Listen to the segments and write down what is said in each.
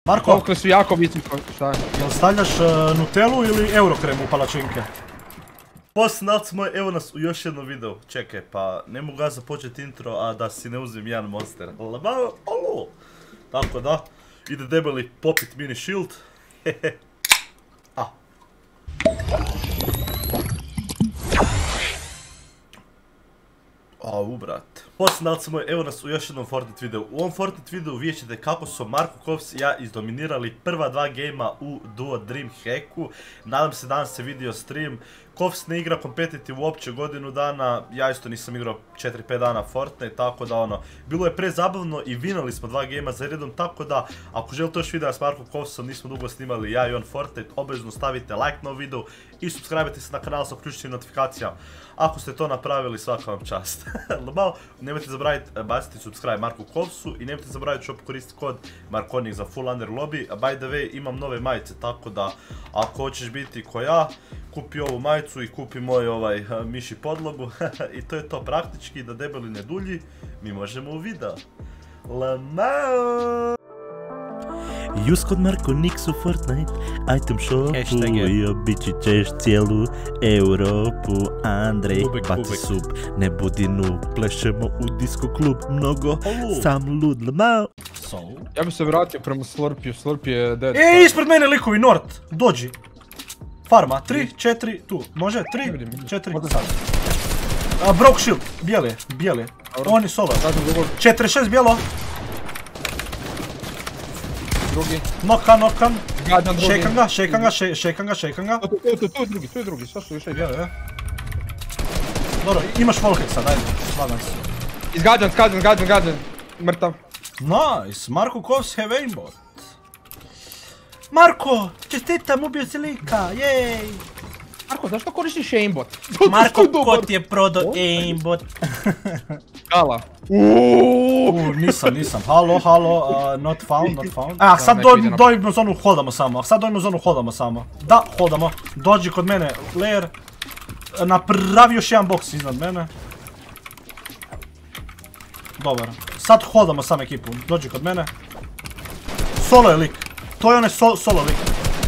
Marko? Okle su jako visoko, šta je? Jel stavljaš Nutellu ili Eurokrem u palačinke? Poznat moj, evo nas u još jednom videu. Čekaj, pa ne mogu ja započeti intro, a da si ne uzim jedan monster. Alo! Tako da, ide debeli popit mini shield. Au, brat. Poznat moj, evo nas u još jednom Fortnite videu. U ovom Fortnite videu vidjet ćete kako su Marko Kovs i ja izdominirali prva dva gejma u Duo Dream Hacku. Nadam se danas se vidio stream. Kovs ne igra competitive uopće godinu dana, ja isto nisam igrao 4-5 dana Fortnite, tako da ono, bilo je prezabavno i vinali smo dva gejma za redom, tako da ako želite još videa s Markom Kovsom, nismo dugo snimali ja i on Fortnite, obavezno stavite like na ovaj video i subscribe-te se na kanal sa uključenim notifikacijama. Ako ste to napravili, svaka vam čast. Nemojte zaboraviti baciti subscribe Marku Kovsu i nemojte zaboraviti shop koristiti kod Markonik za full under lobby. By the way, imam nove majice, tako da ako hoćeš biti ko ja, kupi ovu majicu i kupi moj miši podlogu. I to je to praktički, da debeli ne dulji, mi možemo u video. Lamao! Use kod Markonik u Fortnite item shopu i obići ćeš cijelu Europu. Andrej, baci sub, ne budi noob, plešemo u disco klub, mnogo sam lud. Lamao! Ja bi se vratio prema Slurpiju, Slurpij je dead. Ispred mene likovi, Nord, dođi. Farma, 3, 4, tu, može, 3, 4, sad. Broke shield, bijeli, on je solo. 46 bijelo. Drugi. Nokan. Gađan drugi. Šejkan ga. Tu je drugi, sve su više bijeli, Dobro, imaš wallhacksa, dajde, slagam se. Izgađan, mrtav. Nice, Marko Kovs have aimbot. Marko, čestitam, ubio si lika, jej! Marko, zašto koristiš aimbot? Marko, ko ti je prodao aimbot? Gala. Nisam, halo, not found. Sad dojmo zonu, hodamo samo. Da, hodamo. Dođi kod mene, layer. Napravi još jedan box iznad mene. Dobar. Sad hodamo sam ekipu, dođi kod mene. Solo je lik. To je onaj solo lik.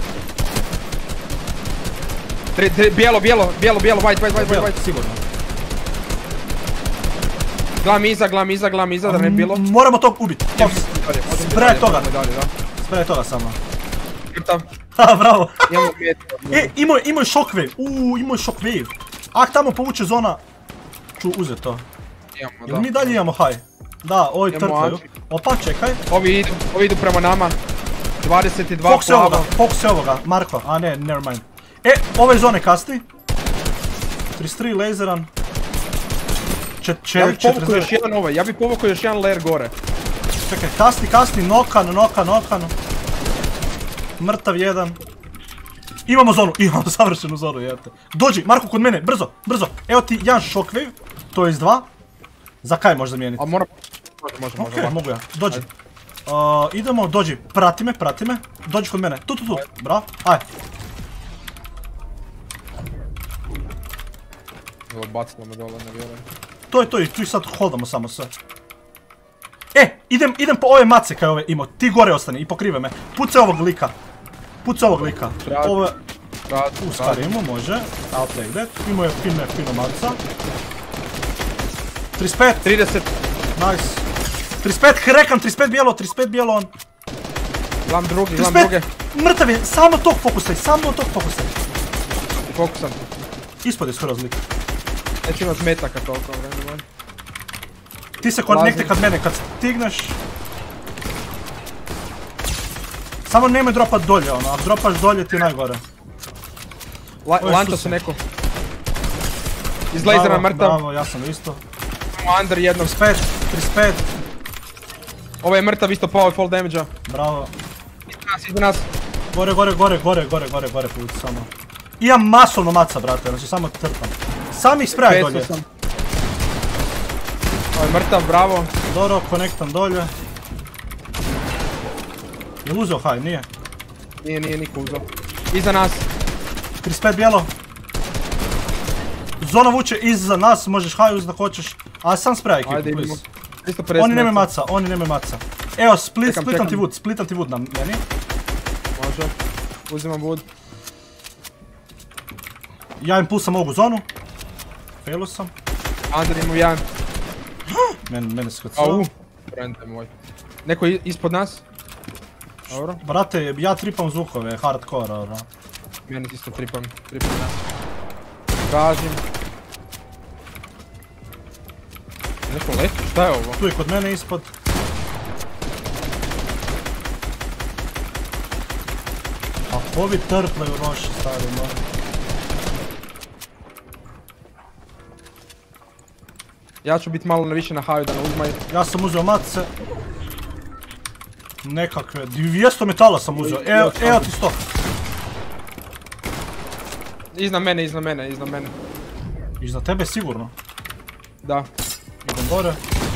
Bijelo, white. Sigurno. Glam iza, da ne bi bilo. Moramo tog ubiti. Spraj toga samo. Mrtav. Ha, bravo. Imamo Imao je shockwave. Ak tamo povuče zona, ću uzeti to. Ili mi dalje imamo high? Da, ovi trpaju. Opa, čekaj. Ovi idu prema nama. 22 plava. Fokus je ovoga, Marko. A ne, nevermind. Ove zone kasti. 33 laseran. Ja bi povukao još jedan layer gore. Čekaj, kasti, nokan. Mrtav jedan. Imamo savršenu zonu, jete. Dođi, Marko, kod mene, brzo. Evo ti jedan shockwave, to je iz 2. Za kaj možeš zamijeniti? A može. Ok, mogu ja, dođi. Idemo, dođi, prati me. Dođi kod mene, tu. Bravo, aj. Bacilo me dole, ne vjerujem. To je to i tu ih sad holdamo samo sve. Idem po ove mace kaj ove imao, ti gore ostani i pokrive me. Pucaj ovog lika. Ove... Uskarimo, može. I'll take that. Imao je fino maca. 35. 30. Nice. 35 hrekan, 35 bijelo on. Glam druge. Mrtav je, samo tog fokusaj. Fokusam. Ispod je skoro zlika. Neće imat metaka toliko vremena. Ti se konekte kad mene, kad stigneš. Samo nemoj dropat dolje, ono, ako dropaš dolje ti je najgore. Lanča se neko. Iz lasera mrtav. Bravo, ja sam isto. Under jednog. 35. Ovo je mrtav isto pao fall damage-a. Bravo. Iza nas. Gore put samo. Imam masovno maca, brate, znači samo trpam. Sam ih sprejaj dolje. Ovo je mrtav, bravo. Dobro, konektam dolje. Jel uzeo high, nije? Nije niko uzeo. Iza nas. 35 bijelo. Zona vuče iza nas, možeš high uzeti da hoćeš. A sam sprejaj ekipu, please. Oni nemaju maca. Evo, splitam ti wood na meni. Može. Uzimam wood. Ja impulsam ovu zonu. Failu sam. Under imam jedan. Mene se kocao. Au. Brende moj. Neko ispod nas? Dobro. Brate, ja tripam zvukove, hardcore, ono. Meni isto tripam ja. Tražim. Neko leti, šta je ovo? Tu je kod mene ispod. A ovi trpleju roši stavimo. Ja ću biti malo više na haju da ne uzmaju. Ja sam uzeo matce. Nekakve, 200 metala sam uzeo, evo ti 100. Iznad mene. Iznad tebe sigurno. Da. Idem gore.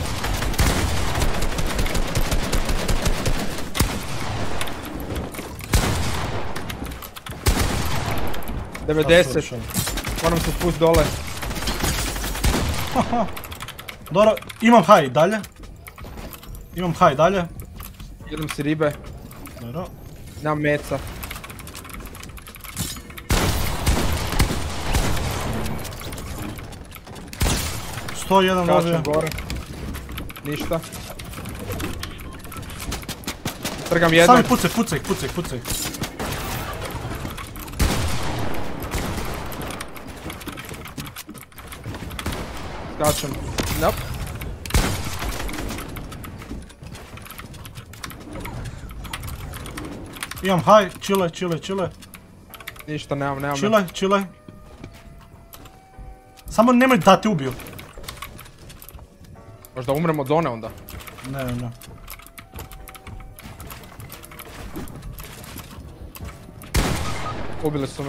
$90. Moram se spust dole. Dobro, imam high dalje. Jedem si ribe. Dobro. Nemam meca. Sto jedan dobio. Kačem gore. Ništa. Trgam jednom. Sami pucaj. Kačem. Nope. Imam high, chile. Ništa, nemam. Chile. Samo nemoj da te ubiju. Možda umrem od zone onda. Ne. Ubili su me.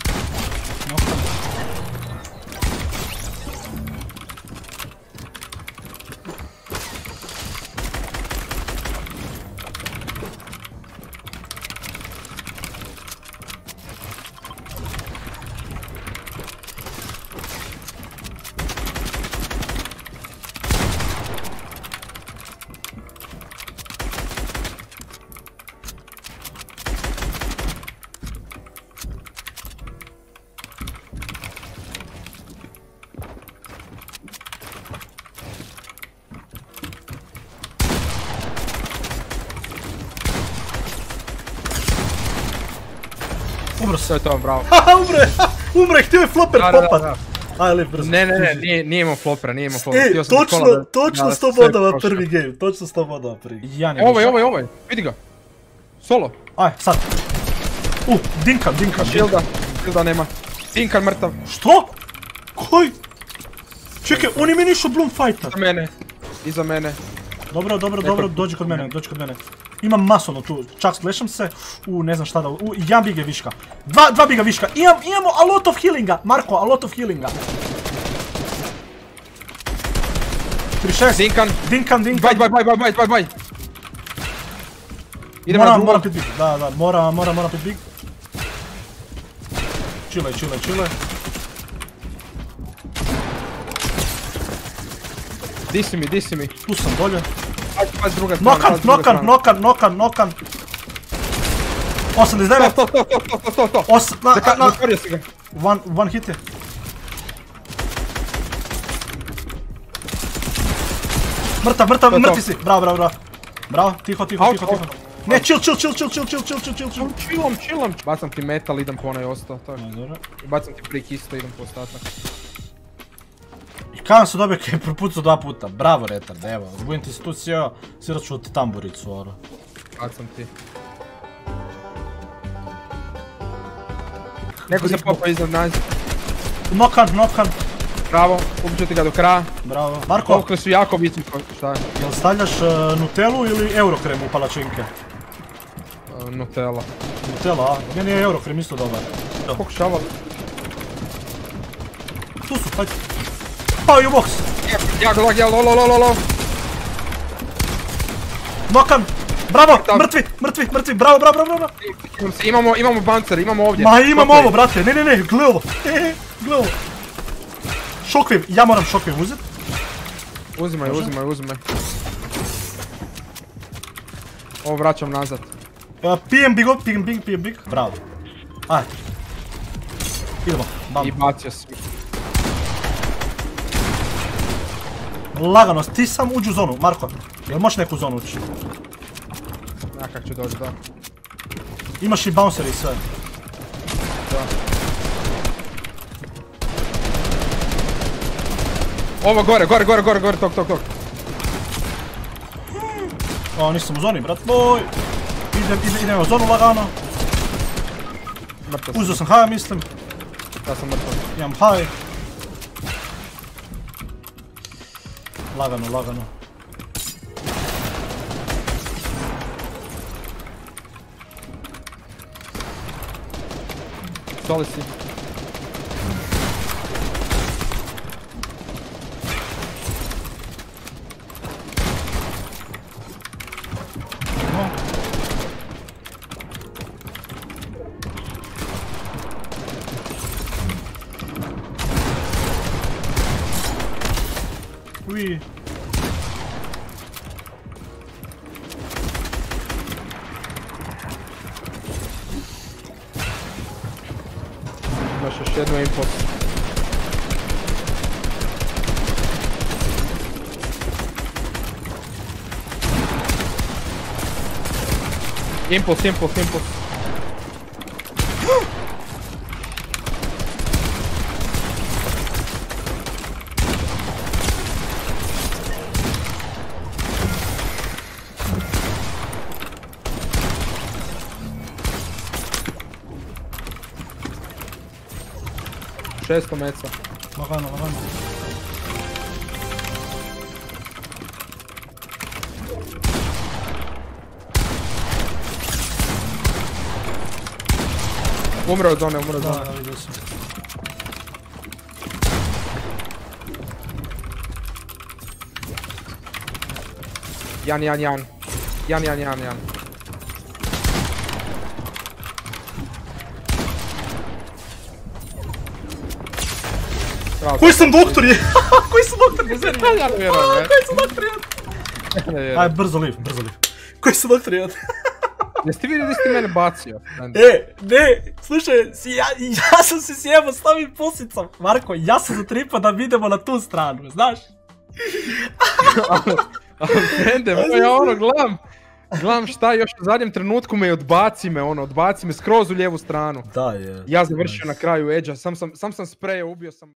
Umro se. To je to, bravo. Haha, umre, htio je flopper popat. Aj, lep, brzo. Ne, nije imao flopera. Točno 100 bodova prvi game, točno 100 bodova prvi. Ovaj, vidi ga. Solo. Aj, sad. Dinkan. Shielda nema. Dinkan mrtav. Što? Koji? Čekaj, on je meni išao Bloom fighta. Iza mene. Dobro, dođi kod mene. Imam masono tu, čak splasham se. Ne znam šta da... jedan big je viška. Dva biga viška. Imamo a lot of healinga. Marko, a lot of healinga. 36. Dinkan. Baj. Idemo na drugo. Moram pit big. Da, moram pit big. Chile. Di si mi. Tu sam dolje. Pazi druga strana. Nokan. 89. To. Zatvorio si ga. One hit je. Mrtvi si. Bravo. Tiho. Ne, chill. Chillam. Bacam ti metal, idem po onaj ostao. Bacam ti prik isto, idem po ostatak. Kavan se dobio kaj je propucao 2 puta. Bravo, retard, evo. Budem ti se tu sjeo, svirat ću ti tamburicu, ono. Bacam ti. Neko se popa iznad nas. Nokan. Bravo, ubiću ti ga do kraja. Bravo. Marko, Ovkle su jako visoko, šta je? jel stavljaš Nutellu ili Eurokrem u palačinke? Nutella. Nutella, a? Meni je Eurokrem isto dobar. Pokušavam. Tu su, hajde. Pao je u box. Jako lag, lo. Nokan. Bravo, mrtvi, bravo. Imamo bancer, imamo ovdje. Ma imam ovo, brate, ne, gle ovo. Shockwave, ja moram shockwave uzet. Uzimaj. Uzimaj. 1 HP, Ovo vraćam nazad. Pijem big. Bravo. Ajde. Idemo, bam. I bacio si. Lagano, ti sam uđi u zonu, Marko. Jel možeš neku zonu ući? Ja kak ću doći, da. Imaš i bouncer i sve. Da. Ovo gore, tok. O, nisam u zoni, brat moj. Idemo u zonu lagano. Mrtav sam. Uzeo sam haja, mislim. Ja sam mrtav. Imam haj. Lagano. Doli si. Ui. Imaš još jednu impuls. Impuls. Šesto meca. Lagano. Umre od zone. Da, vidio sam. Jan. Koji sam doktor je? Koji sam doktor je? Ja ne vjerujem, ne. Koji sam doktor je? Ja ne vjerujem. Aj, brzo liv. Koji sam doktor je? Jesi ti vidio da si ti mene bacio? Ne, slušaj, ja sam se sjebao s novim pusicom. Marko, ja sam zatripao da idemo na tu stranu, znaš? Ali frende, ja ono gledam šta još u zadnjem trenutku me odbaci me skroz u lijevu stranu. Da je. Ja završio na kraju edge-a, sam sam sprejao, ubio sam.